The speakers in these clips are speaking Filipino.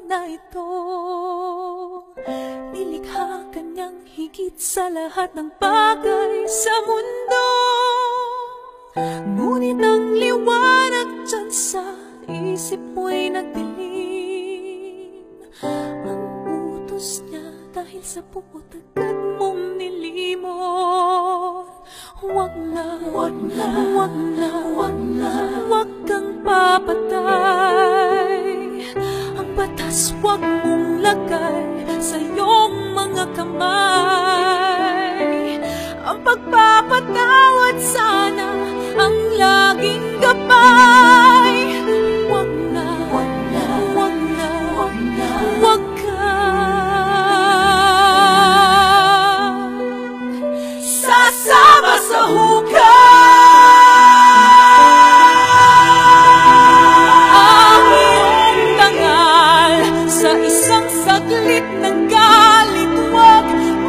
na ito. Nilikha ka niyang higit sa lahat ng bagay sa mundo. Ngunit ang liwanag dyan sa isip mo'y nagdilim. Ang utos niya dahil sa buot agad mong nilimot. Huwag na, huwag na, huwag na, huwag na, huwag kang papatay. Ang batas huwag mong lagay sa iyong mga kamay. Ang pagpapatawad sana ang laging gabay. Huwag na, huwag na, huwag na, huwag na, huwag sasama sa hukay. Ang iyong dangal sa isang saglit ng galit, huwag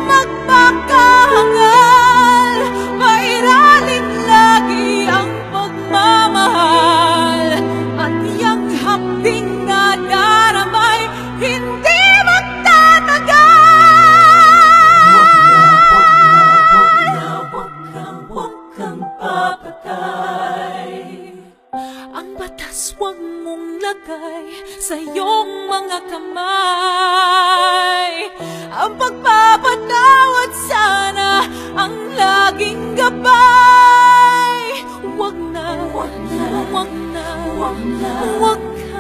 magpakahangal. Mairaling lagi ang pagmamahal, at iyang hapding na daramay hindi ang batas huwag mong lagay sa iyong mga kamay. Ang pagpapatawad sana ang laging gabay. Huwag na, huwag na, huwag na, huwag na, huwag